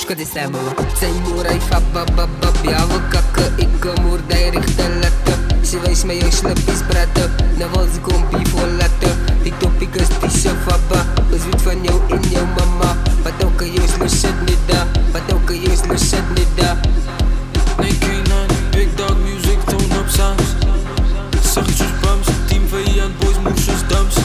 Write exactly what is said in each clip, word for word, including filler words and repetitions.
Škode se mu Zij moerai fa ba ba ba Bjauwe kakke, ikke moer die richte latte Sy wees my jou slippies bratte Nou wil sy kom beef vol latte Die topiek is die sofaba Ons weet van jou en jou mama Wat ook jy is los sit nie da Wat ook jy is los sit nie da Nee K nine, big dog music, turn up sounds Zacht soos bums, team vijand boys move soos dumps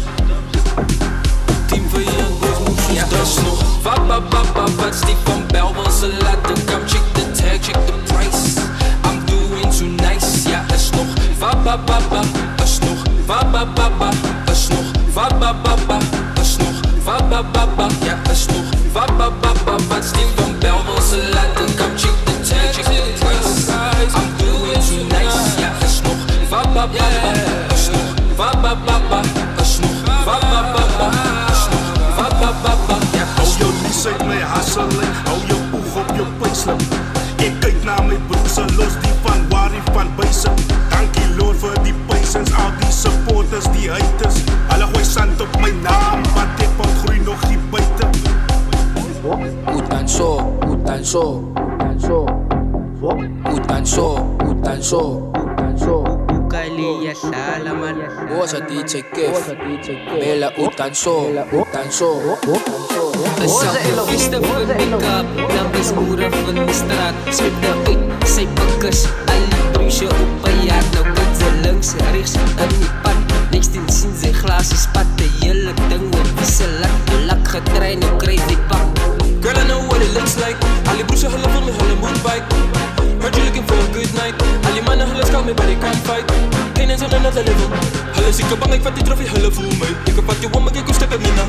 Team vijand boys move soos dumps. Ja, is nog va ba ba ba wat Steve van Bel wil ze laten Come check the tag, check the price I'm doing too nice. Ja, is nog va ba ba ba Is nog va ba ba ba Is nog va ba ba ba Is nog va ba ba ba Ja, is nog va ba ba ba wat Steve van Bel wil ze laten Come check the tag, check the price I'm doing too nice. Ja, is nog va ba ba ba Is nog va ba ba ba Is nog va ba ba ba Is nog va ba ba ba Ja, hou jou lies uit my hasseling Hou jou oog op jou pijslip Ek kyk na my broers en los die van waar die van buisen Dankie Lord vir die pijsens Al die supporters, die haters Hulle gooi sand op my naam Wat ek van groei nog hier buiten Utanso, utanso, utanso Utanso, utanso, utanso Ukali ya sala man Bosa D J Kef Bella utanso, utanso Is elke feeste van die kap Dan is moere van die straat Smit nou uit, sy bakkers Al die broesje op een jaar Nou kan sy links, rechts in die pad Niks ten sien sy glaas is pad Die hele ding oor wie sy lak Lak getrein, nou krijg die pak Girl, I know what it looks like Al die broesje hulle vir my, hulle moonbike Heard you looking for a good night Al die mannen hulle scout me, but they can't fight Geen eens on another level Hulle sieke bang, ek vat die trofee, hulle voel my Ek vat jou om, ek ek kom stikke mina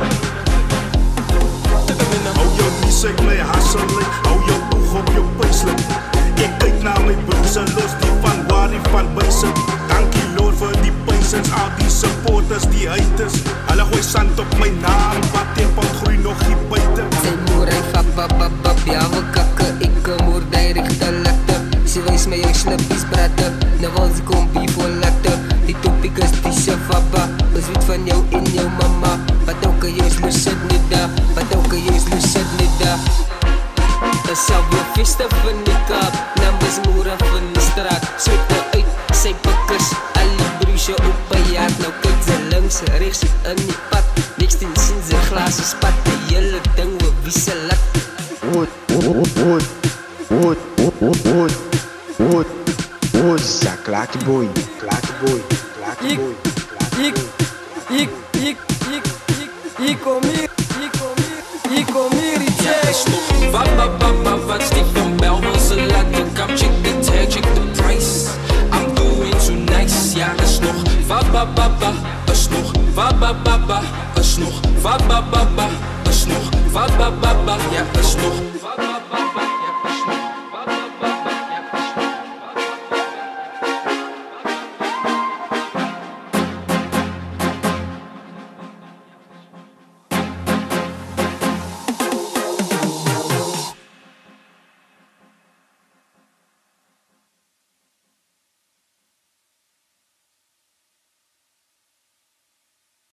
Hou jou lies uit my hasseling Hou jou oog op jou pijslip Ek kyk na my broers en los die van waar die van buisen Dankie Lord vir die pijsens Al die supporters, die haters Hulle gooi sand op my naam Wat ek van groei nog hier buiten Sy moerai fa ba ba ba Bjauwe kakke, ikke moer die richte latte Sy wees my jou slippies bratte Nou wil sy kom beef vol latte Die topiek is die sofaba Ons weet van jou en jou mama Wat ook jy is los sit nie da Wat ook jy is los sit nie da Is alweer feeste van die kap Nam is moere van die straat Smit nou uit, sy bakkers Al die broesje op een jaar Nou kyk sy links, rechts in die pad Niks ten sien sy glaas is pad Die hele ding oor wie sy lat Wood, wood, wood, wood, wood, wood, wood, wood, wood, sa claque boy, claque boy.